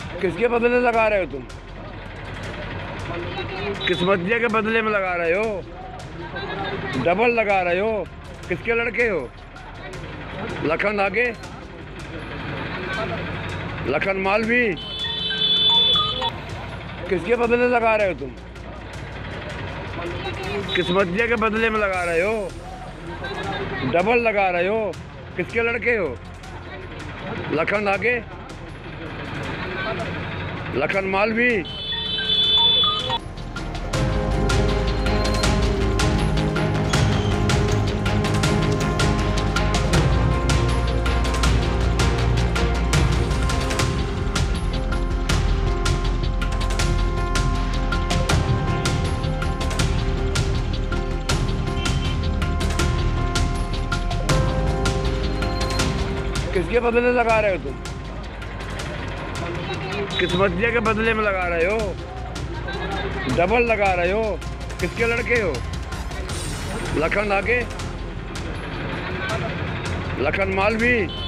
किसके बदले लगा रहे हो तुम? किस्मतिया के बदले में लगा रहे हो, डबल लगा रहे हो। किसके लड़के हो? लखन आगे, लखन मालवी। किसके बदले लगा रहे हो तुम? किस्मतिया के बदले में लगा रहे हो, डबल लगा रहे हो। किसके लड़के हो? लखन आगे, लखन मालवी। किसके बदले लगा रहे हो तुम? किस्मतिया के बदले में लगा रहे हो, डबल लगा रहे हो। किसके लड़के हो? लखन आगे, लखन मालवी।